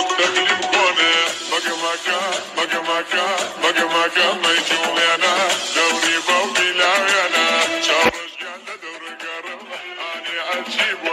تقليم كونه مقمقة ما يجوم انا دوري بوقي لا انا شارج قال دور قرب اني عجيب